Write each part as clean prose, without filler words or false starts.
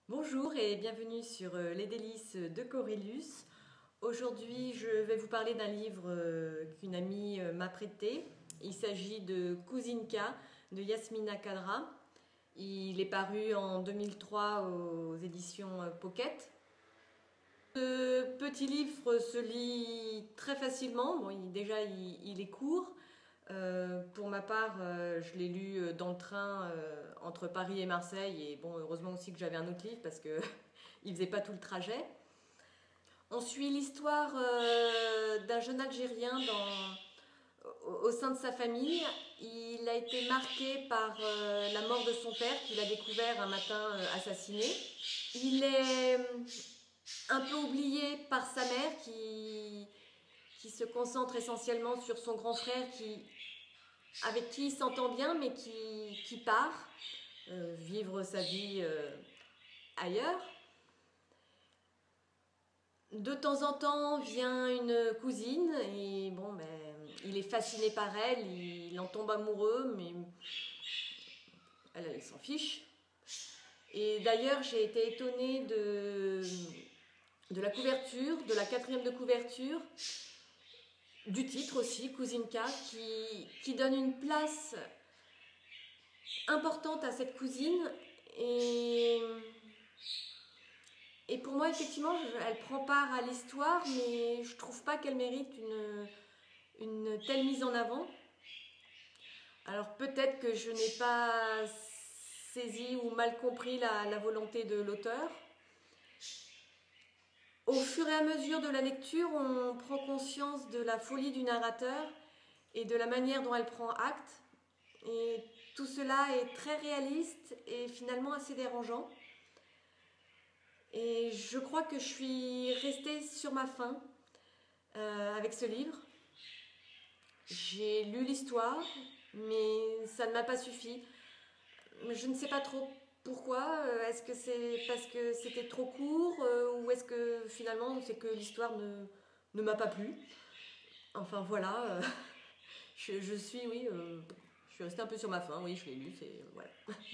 Bonjour et bienvenue sur Les délices de Corylus. Aujourd'hui, je vais vous parler d'un livre qu'une amie m'a prêté. Il s'agit de Kouzinka de Yasmina Khadra. Il est paru en 2003 aux éditions Pocket. Ce petit livre se lit très facilement. Bon, déjà, il est court. Pour ma part, je l'ai lu dans le train entre Paris et Marseille, et bon, heureusement aussi que j'avais un autre livre parce que il faisait pas tout le trajet. On suit l'histoire d'un jeune Algérien au sein de sa famille. Il a été marqué par la mort de son père qu'il a découvert un matin assassiné. Il est un peu oublié par sa mère qui se concentre essentiellement sur son grand frère avec qui il s'entend bien mais qui part vivre sa vie ailleurs. De temps en temps vient une cousine et bon, il est fasciné par elle, il en tombe amoureux, mais elle s'en fiche. Et d'ailleurs, j'ai été étonnée de la couverture, de la quatrième de couverture, du titre aussi, Kouzinka, qui donne une place importante à cette cousine. Et pour moi, effectivement, elle prend part à l'histoire, mais je trouve pas qu'elle mérite une telle mise en avant. Alors peut-être que je n'ai pas saisi ou mal compris la volonté de l'auteur. Au fur et à mesure de la lecture, on prend conscience de la folie du narrateur et de la manière dont elle prend acte. Et tout cela est très réaliste et finalement assez dérangeant. Et je crois que je suis restée sur ma faim avec ce livre. J'ai lu l'histoire, mais ça ne m'a pas suffi. Je ne sais pas trop pourquoi. Est-ce que c'est parce que c'était trop court ou est-ce que finalement c'est que l'histoire ne m'a pas plu? Enfin voilà, je suis restée un peu sur ma faim. Oui, je l'ai lu, c'est voilà.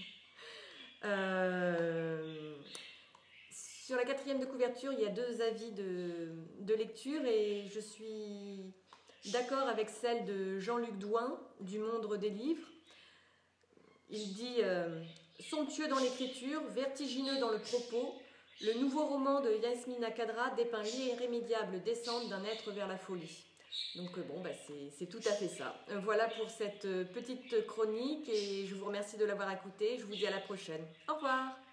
Sur la quatrième de couverture, il y a deux avis de lecture et je suis d'accord avec celle de Jean-Luc Douin du Monde des livres. Il dit somptueux dans l'écriture, vertigineux dans le propos, le nouveau roman de Yasmina Khadra dépeint l'irrémédiable descente d'un être vers la folie. Donc c'est tout à fait ça. Voilà pour cette petite chronique et je vous remercie de l'avoir écoutée. Je vous dis à la prochaine. Au revoir.